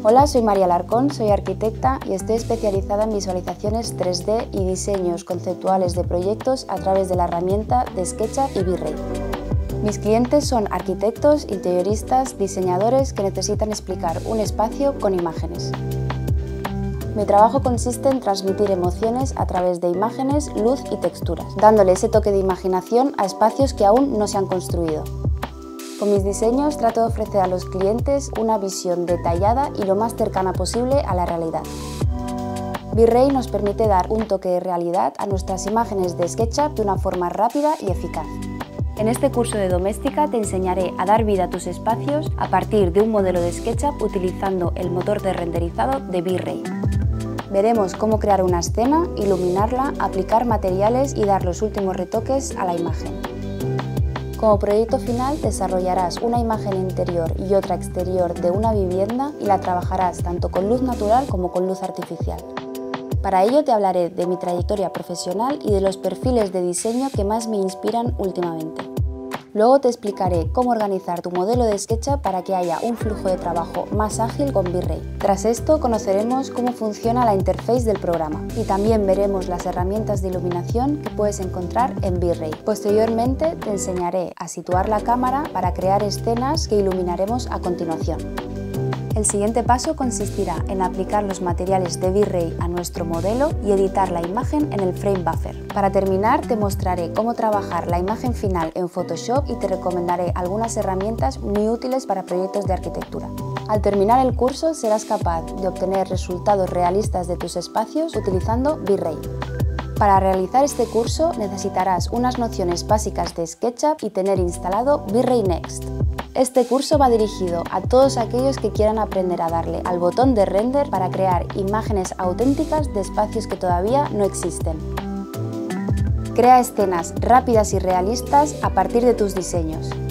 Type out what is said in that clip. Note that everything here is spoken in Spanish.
Hola, soy María Alarcón, soy arquitecta y estoy especializada en visualizaciones 3D y diseños conceptuales de proyectos a través de la herramienta de SketchUp y V-Ray. Mis clientes son arquitectos, interioristas, diseñadores que necesitan explicar un espacio con imágenes. Mi trabajo consiste en transmitir emociones a través de imágenes, luz y texturas, dándole ese toque de imaginación a espacios que aún no se han construido. Con mis diseños trato de ofrecer a los clientes una visión detallada y lo más cercana posible a la realidad. V-Ray nos permite dar un toque de realidad a nuestras imágenes de SketchUp de una forma rápida y eficaz. En este curso de doméstica te enseñaré a dar vida a tus espacios a partir de un modelo de SketchUp utilizando el motor de renderizado de V-Ray. Veremos cómo crear una escena, iluminarla, aplicar materiales y dar los últimos retoques a la imagen. Como proyecto final desarrollarás una imagen interior y otra exterior de una vivienda y la trabajarás tanto con luz natural como con luz artificial. Para ello te hablaré de mi trayectoria profesional y de los perfiles de diseño que más me inspiran últimamente. Luego te explicaré cómo organizar tu modelo de SketchUp para que haya un flujo de trabajo más ágil con V-Ray. Tras esto conoceremos cómo funciona la interface del programa y también veremos las herramientas de iluminación que puedes encontrar en V-Ray. Posteriormente te enseñaré a situar la cámara para crear escenas que iluminaremos a continuación. El siguiente paso consistirá en aplicar los materiales de V-Ray a nuestro modelo y editar la imagen en el Frame Buffer. Para terminar, te mostraré cómo trabajar la imagen final en Photoshop y te recomendaré algunas herramientas muy útiles para proyectos de arquitectura. Al terminar el curso, serás capaz de obtener resultados realistas de tus espacios utilizando V-Ray. Para realizar este curso necesitarás unas nociones básicas de SketchUp y tener instalado V-Ray Next. Este curso va dirigido a todos aquellos que quieran aprender a darle al botón de render para crear imágenes auténticas de espacios que todavía no existen. Crea escenas rápidas y realistas a partir de tus diseños.